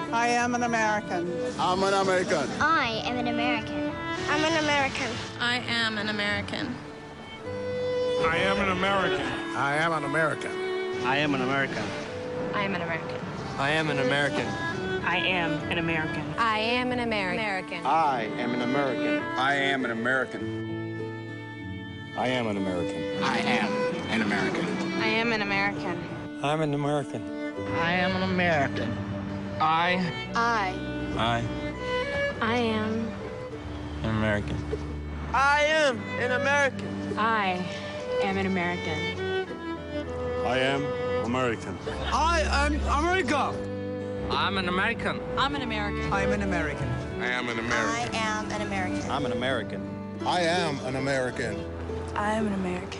I am an American. I'm an American. I am an American. I'm an American. I am an American. I am an American. I am an American. I am an American. I am an American. I am an American. I am an American. I am an American. I am an American. I am an American. I am an American. I am an American. I am an American. I'm an American. I am an American. I am an American. I am an American. I am an American. I am American. I am America. I'm an American. I'm an American. I'm an American. I am an I American. am an American. I'm an American. I am an American. I am an American.